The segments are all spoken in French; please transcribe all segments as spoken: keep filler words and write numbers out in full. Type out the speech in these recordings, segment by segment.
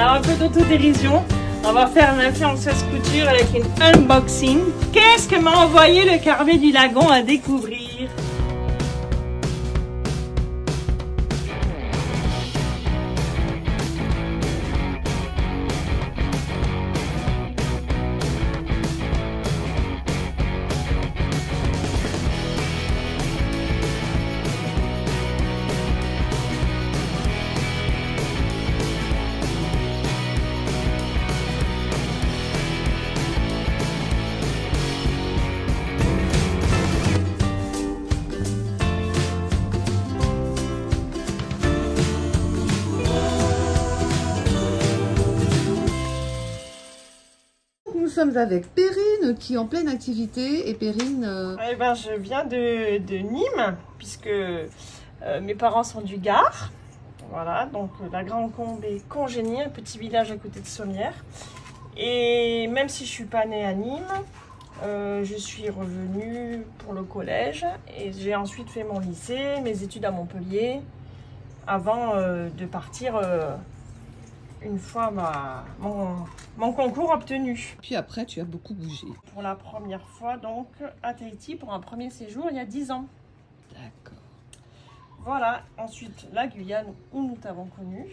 Alors un peu d'autodérision. On va faire une influenceuse couture avec une unboxing. Qu'est-ce que m'a envoyé le Carbet du Lagon à découvrir? Nous sommes avec Perrine qui est en pleine activité et Perrine... Euh... Eh ben, je viens de, de Nîmes puisque euh, mes parents sont du Gard. Voilà, donc la Grande Combe est Congénie, un petit village à côté de Sommières. Et même si je ne suis pas née à Nîmes, euh, je suis revenue pour le collège et j'ai ensuite fait mon lycée, mes études à Montpellier avant euh, de partir euh, une fois ma, mon, mon concours obtenu. Puis après, tu as beaucoup bougé. Pour la première fois donc à Tahiti pour un premier séjour il y a dix ans. D'accord. Voilà, ensuite la Guyane où nous t'avons connu.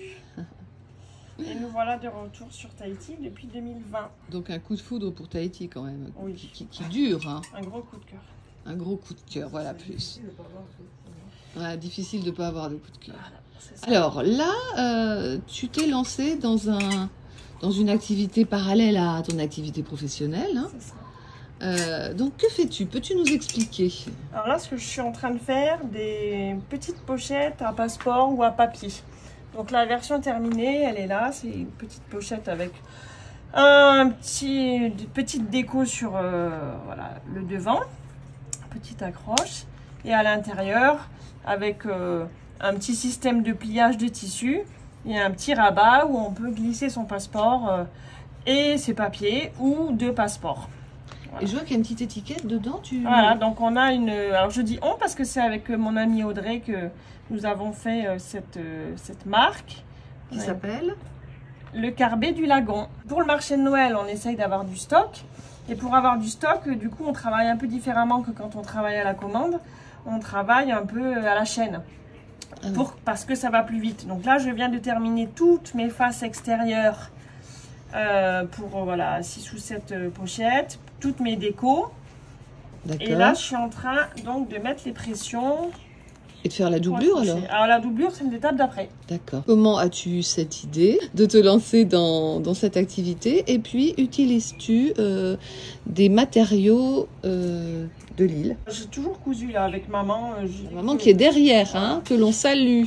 Et nous voilà de retour sur Tahiti depuis deux mille vingt. Donc un coup de foudre pour Tahiti quand même, oui. qui, qui, qui dure. Hein. Un gros coup de cœur. Un gros coup de cœur, voilà plus. Ouais, difficile de ne pas avoir de coup de cœur. Voilà, alors là, euh, tu t'es lancé dans, un, dans une activité parallèle à ton activité professionnelle. Hein. C'est ça. Euh, donc que fais-tu? Peux-tu nous expliquer? Alors là, ce que je suis en train de faire, des petites pochettes à passeport ou à papier. Donc la version terminée, elle est là. C'est une petite pochette avec un petit, une petite déco sur euh, voilà, le devant, petite accroche. Et à l'intérieur, avec euh, un petit système de pliage de tissu et un petit rabat où on peut glisser son passeport euh, et ses papiers ou deux passeports. Voilà. Et je vois qu'il y a une petite étiquette dedans. Tu... Voilà, donc on a une... Alors je dis on parce que c'est avec mon amie Audrey que nous avons fait euh, cette, euh, cette marque. Qui ouais. s'appelle Le Carbet du Lagon. Pour le marché de Noël, on essaye d'avoir du stock. Et pour avoir du stock, du coup, on travaille un peu différemment que quand on travaille à la commande. On travaille un peu à la chaîne. Ah oui. Pour, parce que ça va plus vite. Donc là, je viens de terminer toutes mes faces extérieures euh, pour voilà, six ou sept euh, pochettes. Toutes mes décos. Et là, je suis en train donc de mettre les pressions. Et de faire la doublure alors? Alors la doublure, c'est une étape d'après. D'accord. Comment as-tu eu cette idée de te lancer dans, dans cette activité? Et puis, utilises-tu euh, des matériaux euh, de Lille? J'ai toujours cousu là avec maman. Euh, maman qui est derrière, hein, que l'on salue.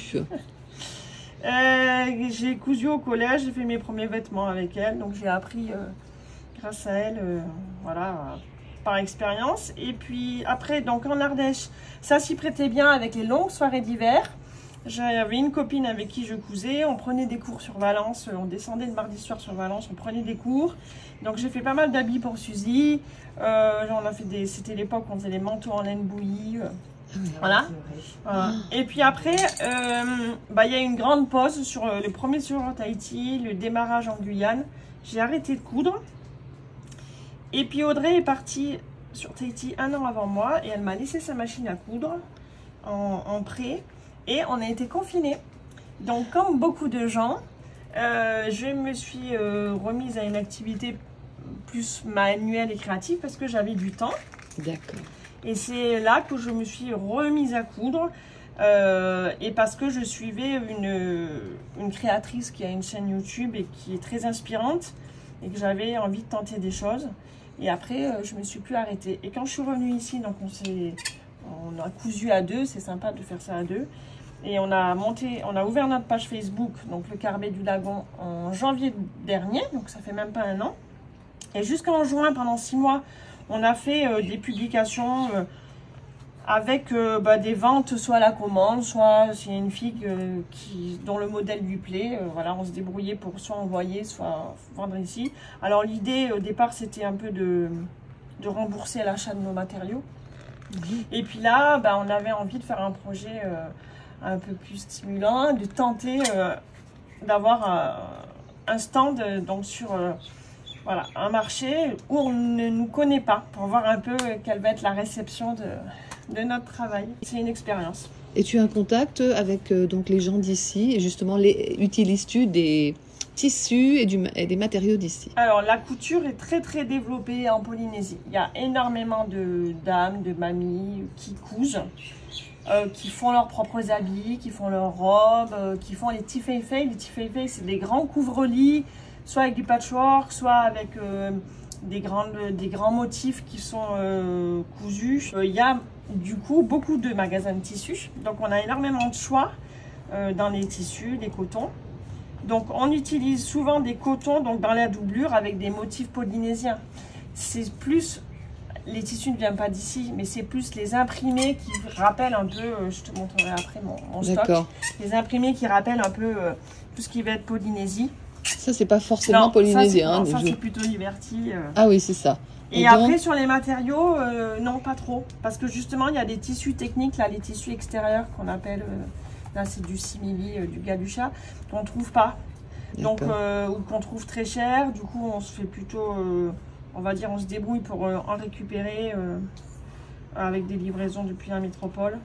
euh, j'ai cousu au collège, j'ai fait mes premiers vêtements avec elle. Donc j'ai appris euh, grâce à elle, euh, voilà... par expérience. Et puis après, donc en Ardèche, ça s'y prêtait bien avec les longues soirées d'hiver. J'avais une copine avec qui je cousais, on prenait des cours sur Valence, on descendait le mardi soir sur Valence, on prenait des cours. Donc j'ai fait pas mal d'habits pour Suzy. Euh, on a fait des, c'était l'époque où on faisait des manteaux en laine bouillie. Euh, voilà. voilà. Et puis après, euh, bah, y a une grande pause sur euh, le premier séjour en Tahiti, le démarrage en Guyane. J'ai arrêté de coudre. Et puis Audrey est partie sur Tahiti un an avant moi et elle m'a laissé sa machine à coudre en, en prêt et on a été confinés. Donc comme beaucoup de gens, euh, je me suis euh, remise à une activité plus manuelle et créative parce que j'avais du temps. D'accord. Et c'est là que je me suis remise à coudre euh, et parce que je suivais une, une créatrice qui a une chaîne YouTube et qui est très inspirante et que j'avais envie de tenter des choses. Et après, euh, je me suis plus arrêtée. Et quand je suis revenue ici, donc on s'est, on a cousu à deux, c'est sympa de faire ça à deux. Et on a monté, on a ouvert notre page Facebook, donc le Carbet du Lagon, en janvier dernier, donc ça fait même pas un an. Et jusqu'en juin, pendant six mois, on a fait euh, des publications euh, avec euh, bah, des ventes soit à la commande, soit s'il y a une fille euh, qui, dont le modèle lui plaît. Euh, voilà, on se débrouillait pour soit envoyer, soit vendre ici. Alors l'idée au départ, c'était un peu de, de rembourser à l'achat de nos matériaux. Mmh. Et puis là, bah, on avait envie de faire un projet euh, un peu plus stimulant, de tenter euh, d'avoir un stand euh, donc sur euh, voilà, un marché où on ne nous connaît pas, pour voir un peu quelle va être la réception de, de notre travail. C'est une expérience. Et tu as un contact avec euh, donc les gens d'ici, et justement, les, utilises-tu des tissus et, du, et des matériaux d'ici? Alors, la couture est très très développée en Polynésie. Il y a énormément de dames, de mamies qui cousent, euh, qui font leurs propres habits, qui font leurs robes, euh, qui font les tifeifei. Les tifeifei, c'est des grands couvre-lits, soit avec du patchwork, soit avec euh, des, grandes, des grands motifs qui sont euh, cousus. Il euh, y a du coup beaucoup de magasins de tissus, donc on a énormément de choix euh, dans les tissus, les cotons. Donc on utilise souvent des cotons donc dans la doublure avec des motifs polynésiens. C'est plus, les tissus ne viennent pas d'ici, mais c'est plus les imprimés qui rappellent un peu, euh, je te montrerai après mon, mon stock, les imprimés qui rappellent un peu euh, tout ce qui va être Polynésie. Ça, c'est pas forcément non, polynésien. Ça, hein, c'est plutôt Liberty. Euh. Ah oui, c'est ça. Et, Et après, donc... sur les matériaux, euh, non, pas trop. Parce que justement, il y a des tissus techniques, là, les tissus extérieurs qu'on appelle, euh, là, c'est du simili, euh, du galucha, qu'on ne trouve pas. Donc, euh, ou qu'on trouve très cher. Du coup, on se fait plutôt, euh, on va dire, on se débrouille pour euh, en récupérer euh, avec des livraisons depuis la métropole.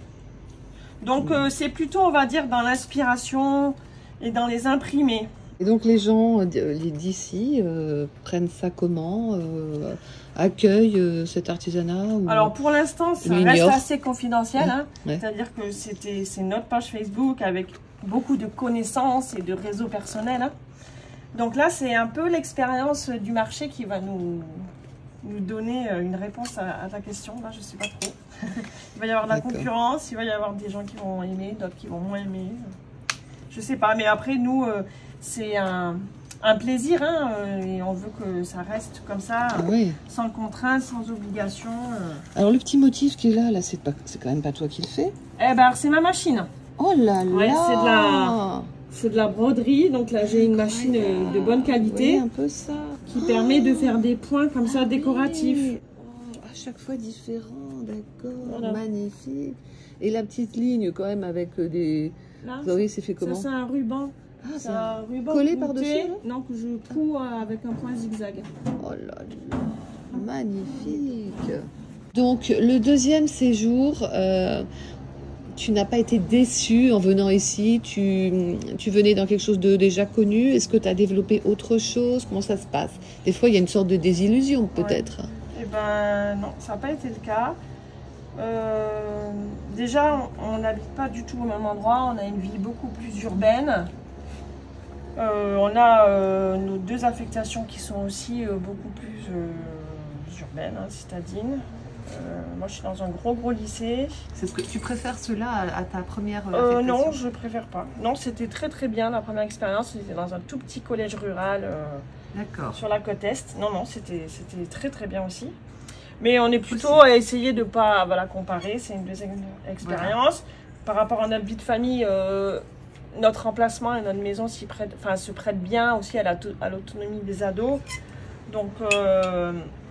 Donc, euh, c'est plutôt, on va dire, dans l'inspiration et dans les imprimés. Et donc les gens d'ici euh, prennent ça comment, euh, accueillent euh, cet artisanat ou... Alors pour l'instant, ça reste assez confidentiel. Hein. Ouais. C'est-à-dire que c'était c'est notre page Facebook avec beaucoup de connaissances et de réseaux personnels. Hein. Donc là, c'est un peu l'expérience du marché qui va nous, nous donner une réponse à, à ta question. Là, je ne sais pas trop. Il va y avoir de la concurrence, il va y avoir des gens qui vont aimer, d'autres qui vont moins aimer. Je sais pas, mais après, nous... Euh, c'est un, un plaisir hein, euh, et on veut que ça reste comme ça, ah oui. sans contrainte, sans obligation. Euh. Alors le petit motif qui est là, là c'est quand même pas toi qui le fais? Eh ben c'est ma machine. Oh là là ouais, c'est de la c'est de la broderie, donc là j'ai une machine de bonne qualité. Oui, un peu ça. Qui oh. permet de faire des points comme ça ah, décoratifs. Oui. Oh, à chaque fois différent, d'accord, voilà. Magnifique. Et la petite ligne quand même avec des... Là, oui, c'est fait comment? Ça c'est un ruban. Ah, c'est un ruban collé par-dessus? Non, que je couds avec un point zigzag. Oh là là, magnifique. Donc, le deuxième séjour, euh, tu n'as pas été déçu en venant ici? Tu, tu venais dans quelque chose de déjà connu? Est-ce que tu as développé autre chose? Comment ça se passe? Des fois, il y a une sorte de désillusion, peut-être. Ouais. Eh ben, non, ça n'a pas été le cas. Euh, déjà, on n'habite pas du tout au même endroit. On a une vie beaucoup plus urbaine. Euh, on a euh, nos deux affectations qui sont aussi euh, beaucoup plus euh, urbaines, hein, citadines. Euh, moi, je suis dans un gros gros lycée. C'est ce que tu préfères cela à, à ta première euh, affectation? Non, je préfère pas. Non, c'était très très bien la première expérience. J'étais dans un tout petit collège rural euh, sur la côte est. Non, non, c'était c'était très très bien aussi. Mais on est plutôt aussi à essayer de pas voilà comparer. C'est une deuxième expérience voilà. Par rapport à notre vie de famille. Euh, Notre emplacement et notre maison s'y prête, enfin, se prêtent bien aussi à l'autonomie des ados. Donc, euh,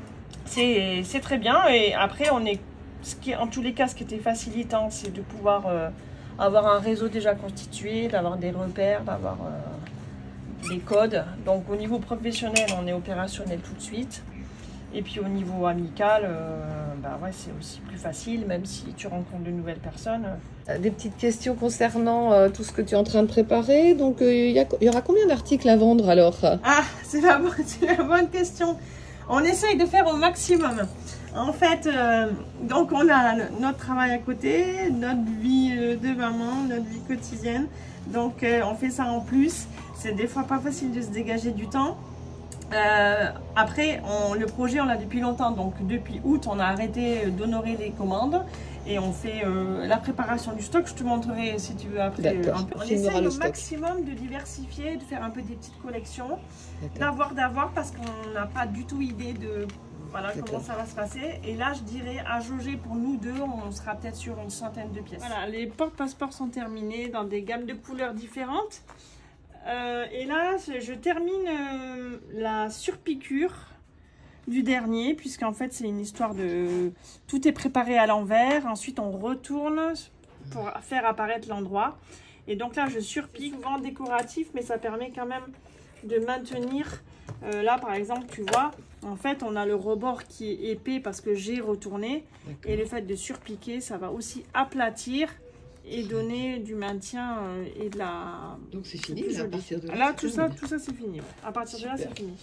c'est très bien. Et après, on est, ce qui, en tous les cas, ce qui était facilitant, c'est de pouvoir euh, avoir un réseau déjà constitué, d'avoir des repères, d'avoir euh, des codes. Donc, au niveau professionnel, on est opérationnel tout de suite. Et puis au niveau amical, euh, bah ouais, c'est aussi plus facile, même si tu rencontres de nouvelles personnes. Des petites questions concernant euh, tout ce que tu es en train de préparer. Donc, il euh, y, y aura combien d'articles à vendre alors? Ah, c'est la, la bonne question. On essaye de faire au maximum. En fait, euh, donc on a notre travail à côté, notre vie de maman, notre vie quotidienne. Donc, euh, on fait ça en plus. C'est des fois pas facile de se dégager du temps. Euh, après, on, le projet, on l'a depuis longtemps, donc depuis août, on a arrêté d'honorer les commandes et on fait euh, la préparation du stock. Je te montrerai si tu veux après. Euh, on essaye au maximum de diversifier, de faire un peu des petites collections, d'avoir, d'avoir, parce qu'on n'a pas du tout idée de voilà, comment ça va se passer. Et là, je dirais à jauger pour nous deux, on sera peut-être sur une centaine de pièces. Voilà, les porte-passeports sont terminés dans des gammes de couleurs différentes. Euh, et là, je termine euh, la surpiqûre du dernier, puisqu'en fait, c'est une histoire de... Tout est préparé à l'envers. Ensuite, on retourne pour faire apparaître l'endroit. Et donc là, je surpique, souvent décoratif, mais ça permet quand même de maintenir. Euh, là, par exemple, tu vois, en fait, on a le rebord qui est épais parce que j'ai retourné. Et le fait de surpiquer, ça va aussi aplatir et donner du maintien euh, et de la... Donc c'est fini là, à partir de là. Là, tout ça, tout ça, c'est fini. Ouais. À partir Super. de là, c'est fini.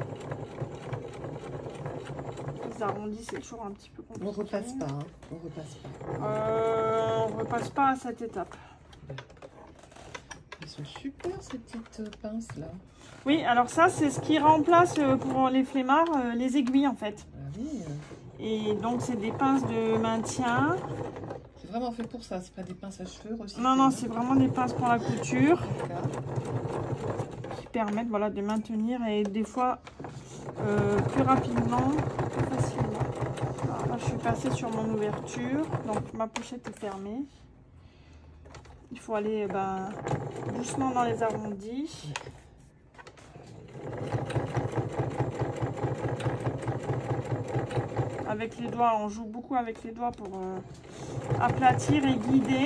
Les arrondis, c'est toujours un petit peu compliqué. On repasse pas, hein. On repasse pas. Euh, on repasse pas à cette étape. Elles sont super ces petites pinces là. Oui, alors ça, c'est ce qui remplace pour les flemmards euh, les aiguilles en fait. Ah oui. Et donc, c'est des pinces de maintien. C'est vraiment fait pour ça, c'est pas des pinces à cheveux aussi. Non, non, c'est vraiment des pinces pour la couture. D'accord. Qui permettent voilà, de maintenir et des fois euh, plus rapidement, plus facilement. Alors là, je suis passée sur mon ouverture, donc ma pochette est fermée. Il faut aller ben, doucement dans les arrondis. Avec les doigts, on joue beaucoup avec les doigts pour euh, aplatir et guider.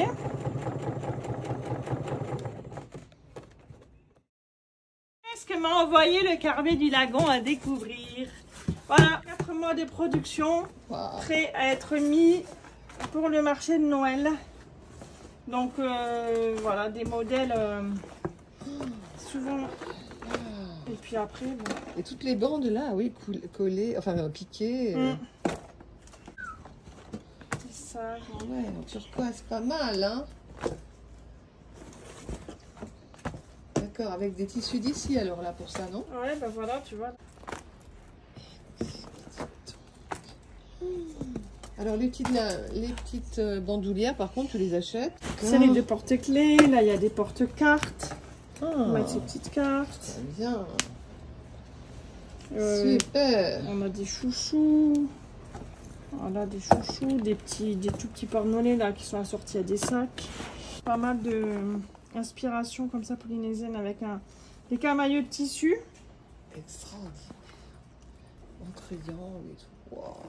Qu'est-ce que m'a envoyé le Carré du Lagon à découvrir? Voilà, quatre mois de production, wow. Prêt à être mis pour le marché de Noël. Donc euh, voilà, des modèles euh, souvent... Et puis après, bon. Et toutes les bandes là, oui, collées, enfin piquées. Mm. Euh... C'est ça. Ouais, en turquoise, pas mal, hein. D'accord, avec des tissus d'ici alors là pour ça, non? Ouais, bah voilà, tu vois. Alors les petites, là, les petites bandoulières, par contre, tu les achètes? C'est les deux porte-clés. Là, il y a des porte-cartes. Ah. On va mettre ces petites cartes. Bien. Euh, Super. On a des chouchous. Voilà, des chouchous, des petits, des tout petits porte-monnaies là qui sont assortis à des sacs. Pas mal de inspiration comme ça polynésienne avec un des camailleux de tissu. Extraordinaire. En triangle et tout. Wow.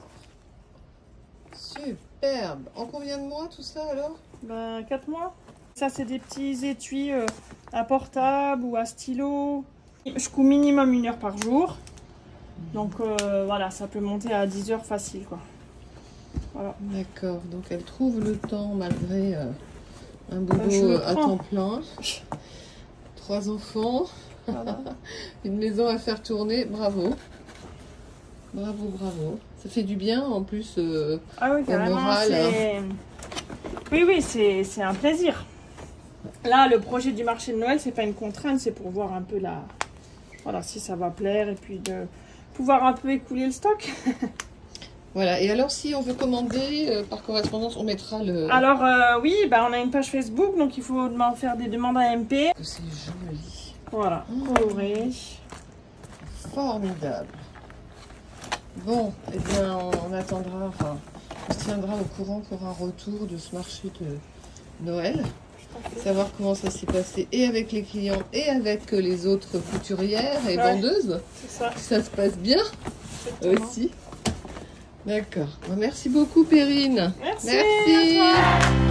Superbe. En combien de mois tout ça alors? Ben quatre mois. Ça c'est des petits étuis euh, à portable ou à stylo. Je couds minimum une heure par jour. Donc euh, voilà, ça peut monter à dix heures facile quoi. Voilà. D'accord, donc elle trouve le temps malgré euh, un boulot ben, à temps plein. Trois enfants, voilà. Une maison à faire tourner, bravo. Bravo, bravo. Ça fait du bien en plus euh, ah oui, au moral. Hein. Oui, oui, c'est un plaisir. Là, le projet du marché de Noël, c'est pas une contrainte, c'est pour voir un peu la... Voilà, si ça va plaire et puis de pouvoir un peu écouler le stock. Voilà, et alors si on veut commander euh, par correspondance, on mettra le... Alors euh, oui, bah, on a une page Facebook, donc il faut faire des demandes à M P. C'est joli. Voilà, coloré. Formidable. Bon, eh bien on attendra, enfin, on se tiendra au courant pour un retour de ce marché de Noël. Savoir comment ça s'est passé et avec les clients et avec les autres couturières et ouais, vendeuses. Ça. ça se passe bien. Exactement. Aussi. D'accord. Merci beaucoup, Perrine. Merci. Merci.